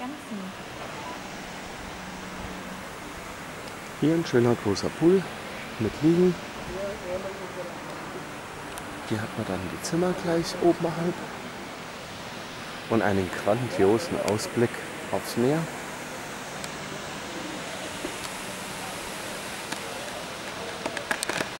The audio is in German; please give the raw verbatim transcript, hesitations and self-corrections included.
ergänzen. Hier ein schöner großer Pool mit Liegen. Hier hat man dann die Zimmer gleich oberhalb und einen grandiosen Ausblick aufs Meer.